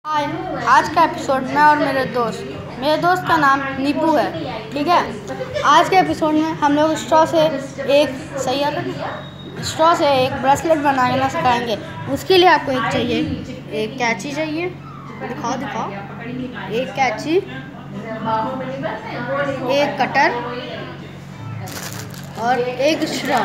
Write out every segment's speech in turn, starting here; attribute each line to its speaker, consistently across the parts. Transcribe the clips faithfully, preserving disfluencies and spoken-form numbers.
Speaker 1: हाय, आज का एपिसोड मैं और मेरे दोस्त मेरे दोस्त का नाम नीपू है। ठीक है, आज के एपिसोड में हम लोग स्ट्रॉ से एक सही है स्ट्रॉ से एक ब्रेसलेट बनाना सिखाएंगे। उसके लिए आपको एक चाहिए, एक कैंची चाहिए। दिखाओ दिखाओ एक कैंची, एक कटर और एक स्ट्रॉ।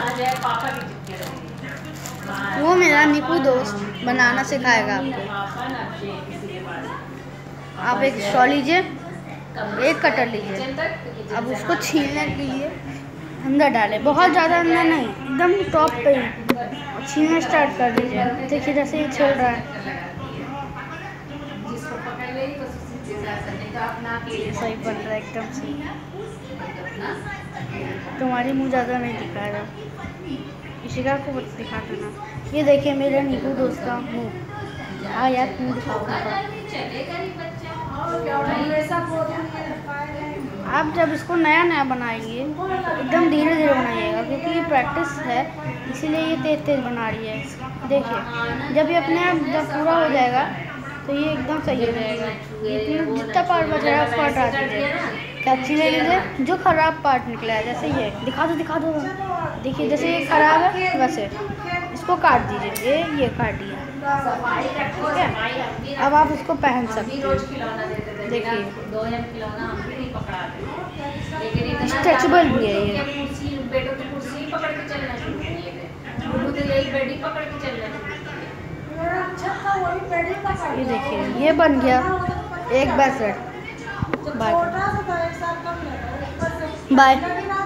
Speaker 1: वो मेरा नीपू दोस्त बनाना सिखाएगा आपको। आप एक स्ट्रॉ लीजिए, एक कटर लीजिए। अब उसको छीलने के लिए अंदर डालें, बहुत ज़्यादा अंदर नहीं, एकदम टॉप पे ही छीलना स्टार्ट कर दीजिए। देखिए जैसे ही छिल रहा है, सही बन रहा है एकदम से। तुम्हारी मुँह ज़्यादा नहीं दिखा रहा, इशिका को मत दिखा देना। ये देखिए मेरे नीपू दोस्त का मुँह। हाँ यार मुँह दिखाओ। आप जब इसको नया नया बनाएंगे एकदम धीरे धीरे बनाइएगा, क्योंकि ये प्रैक्टिस है, इसीलिए ये तेज तेज बना रही है। देखिए जब ये अपने आप जब पूरा हो जाएगा तो ये एकदम सही हो जाएगा। इतना जितना पार्ट बच रहा है उसको हटा दीजिए, कैंची ले लीजिए। जो खराब पार्ट निकला है, जैसे ये दिखा दो दिखा दो देखिए जैसे ये खराब है वैसे इसको काट दीजिए। ये ये काट दिया, ठीक है। अब आप इसको पहन सकते हैं। देखिए स्ट्रेचेबल भी है ये। ये देखिए ये बन गया एक ब्रेसलेट। Bye bye.